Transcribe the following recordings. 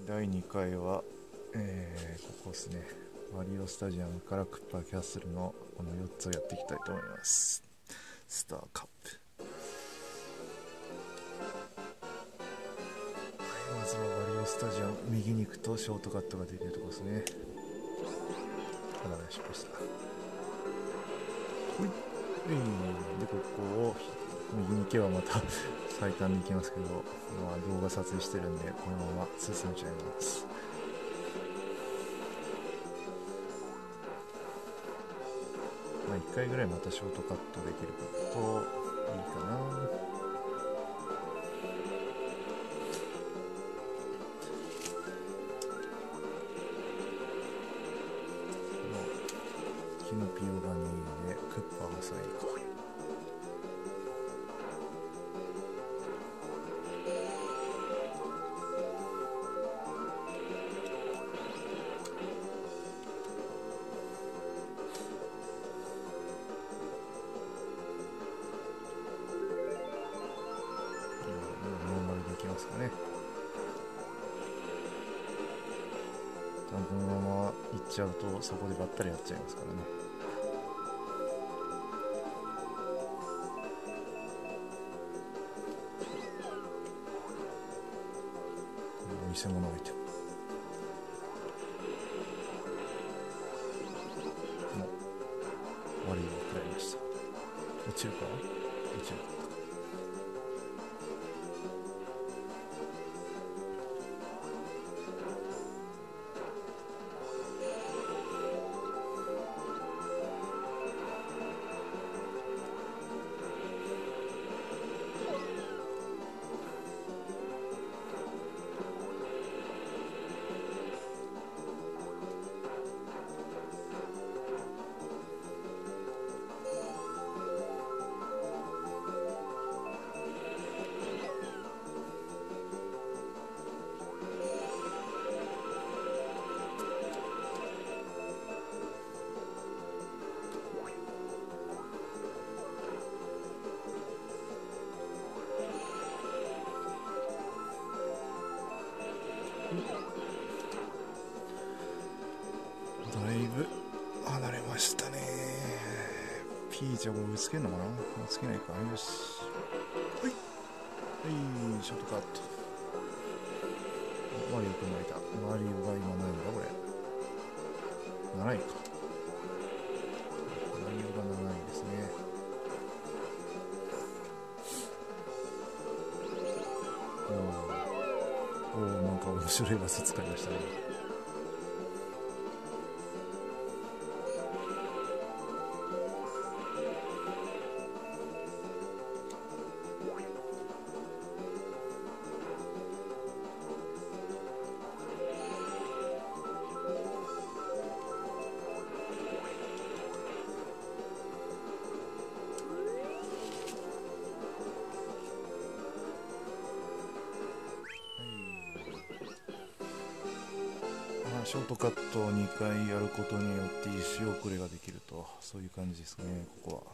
第2回は、ここですね、マリオスタジアムからクッパーキャッスルのこの4つをやっていきたいと思います。スターカップ、まずはマリオスタジアム、右に行くとショートカットができるところですね。ダメ、失敗した。ほい、でここを右に行けばまた最短で行きますけど、動画撮影してるんでこのまま進めちゃいます。1回ぐらいまたショートカットできるといいかな。キノピオが2位でクッパーが3位か。このまま行っちゃうとそこでばったりやっちゃいますからね。偽物がいても悪いが食らいました。落ちるか、落ちるか。だいぶ離れましたね。ピーチはこれ追いつけるのかな、追いつけないか。よし、はい、ショートカット。マリオくんがいた。マリオが今何位だこれ、7位か。マリオが7位ですね。なんか面白い技使いましたね。ショートカットを2回やることによって一周遅れができると、そういう感じですね。ここは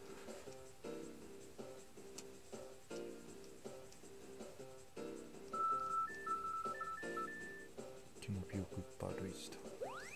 キノピオクッパールイージだ。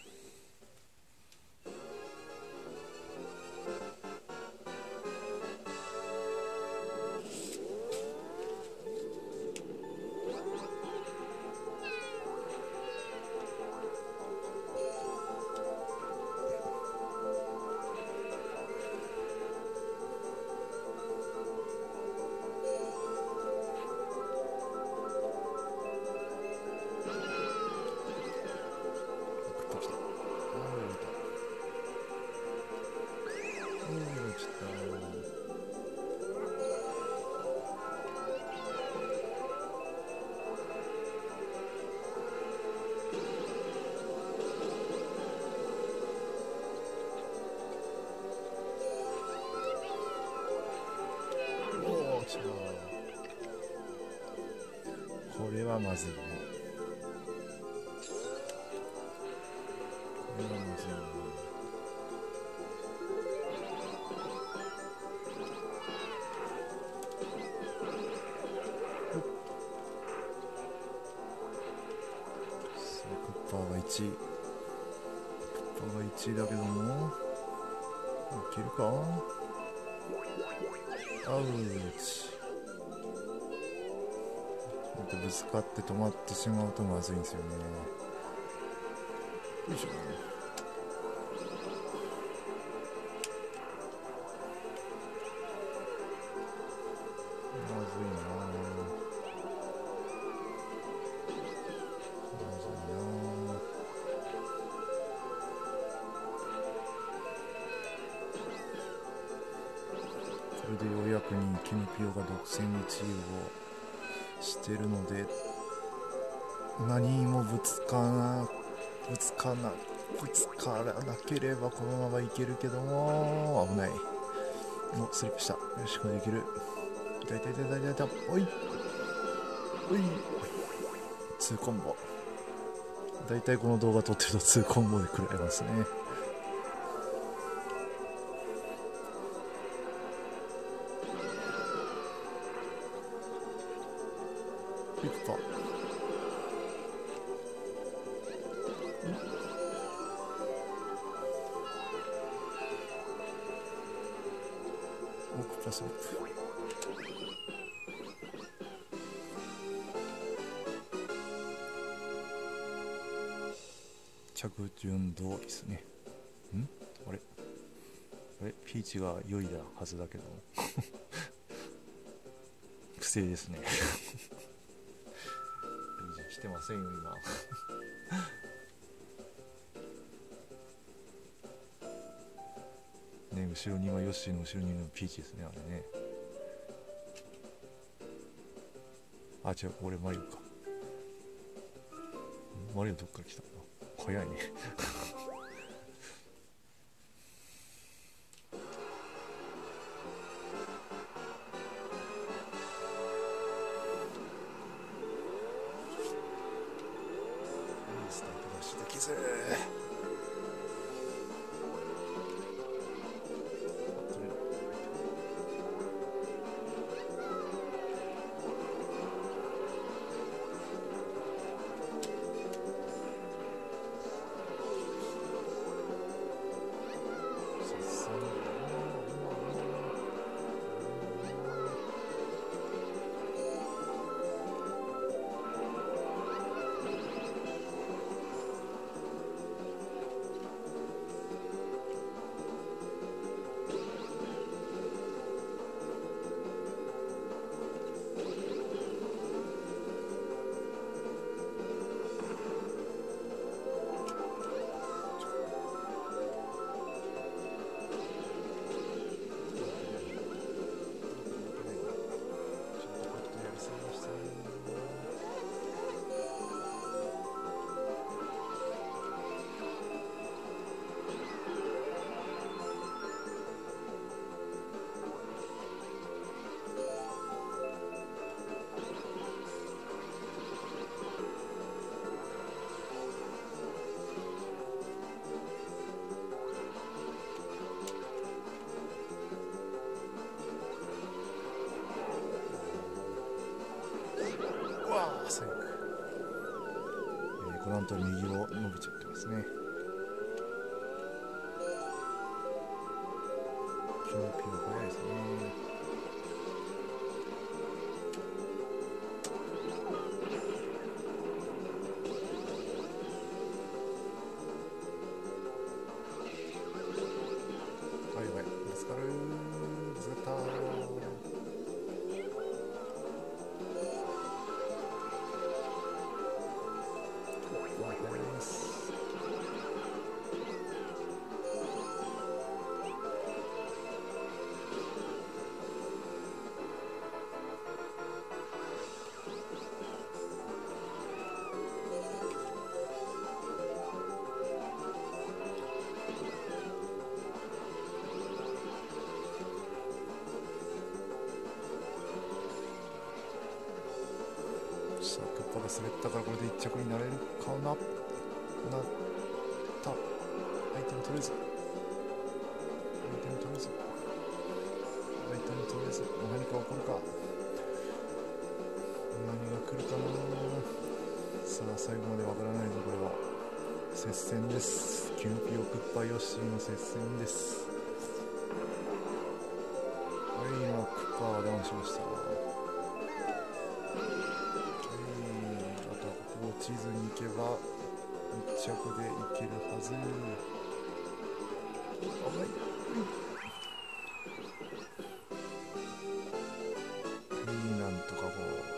これはまずいね。これはまずいね。 パーが1位、クッパが1位だけども、いけるか。アウチ。ぶつかって止まってしまうとまずいんですよね。よいしょ。まずいな。これでようやくにキノピオが独占1位をしてるので、何もぶつからなければこのままいけるけども、危ない。もうスリップした。よし、これでいける。痛い痛い痛い痛い痛い痛い。おいおい、2コンボ。だいたいこの動画撮ってると2コンボで食らいますね。ピッパオクパスリップ。着順通りですね。あれピーチが良いだはずだけど不正ですね来てませんよ今ね、後ろにはヨッシーの後ろにいるのピーチですね、あれね。あ、違う、俺マリオか。マリオどっから来たの。早いねスタートダッシュできず。最悪。この後右を伸びちゃってますね。キノピオ早いですね。はいはい、ぶつかる。ぶつかったー。さあ、クッパが滑ったからこれで1着になれるかな。なった。アイテム取れず。アイテム取れず。アイテム取れず。何か起こるか。何が来るかな。さあ、最後までわからないぞ、これは。 接戦です。キュンピオクッパヨッシーの接戦です。はい、もうクッパはダウンしました。あとはここを地図に行けば1着でいけるはず。はい、なんとかこ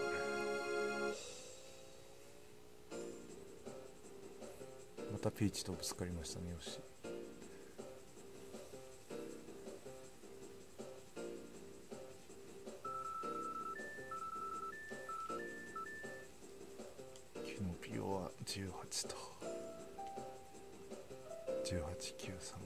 うまたピーチとぶつかりましたね。よし、キノピオは18と1893。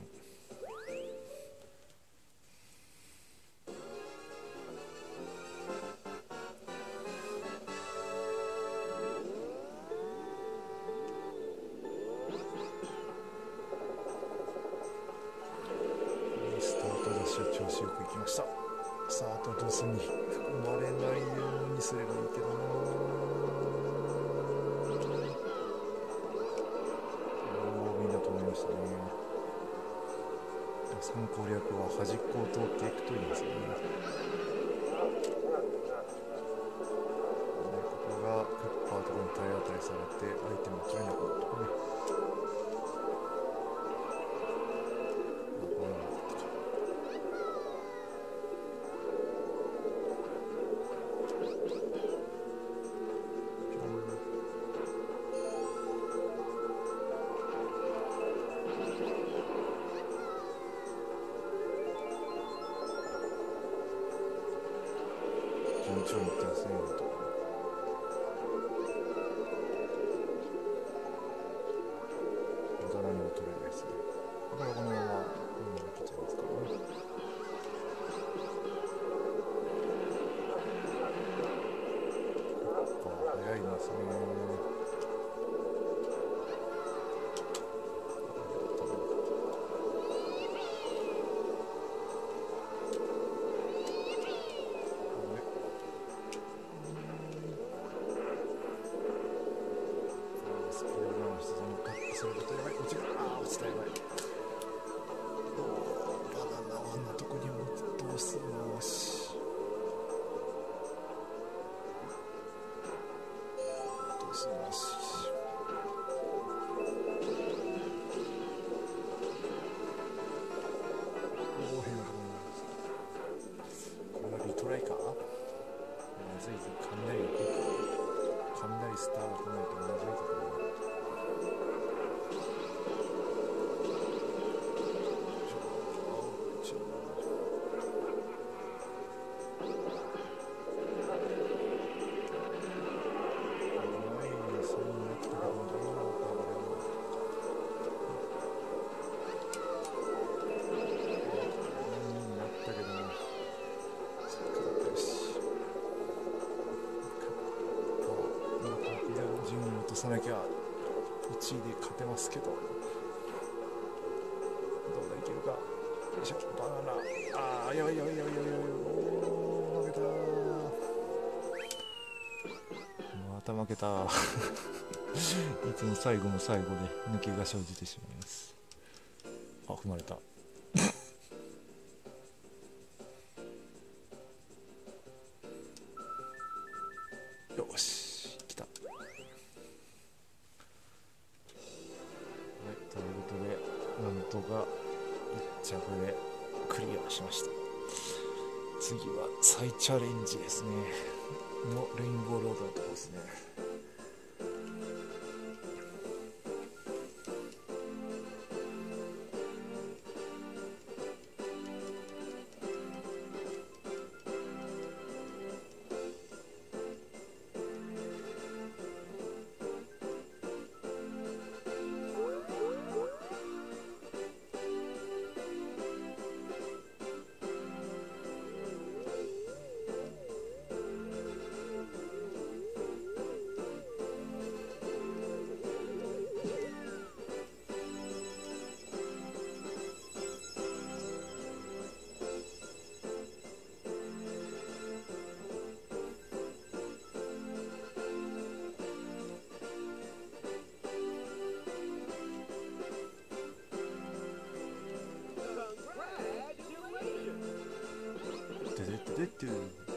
調子よく行きました。さあ、あとドスに含まれないようにすればいいけどな。みんな止めましたね。その攻略は端っこを通っていくといいんですよね。ここがクッパーとかに体当たりされてアイテムを取れなくなるとかね。順調にいってますね。また何も取れないですね。だからこのままいけちゃいますからね。早いですね。それだとやばい。落ちる。落ちた。やばい。バナナはあんなとこにもどうするの。しどうするの。し変なとこになる。これはリトライか。まずいぞ。雷が来るか。雷スターが来ないとまずいところ。さなきゃ1位で勝てますけど、どうだいけるか。よいしょ。バナナ。やばい負けた。また負けた。いつも最後の最後で抜けが生じてしまいます。踏まれた。よし、来た。ということで、なんとか1着でクリアしました。次は再チャレンジですね。のレインボーロードのところですね。 トゥトゥ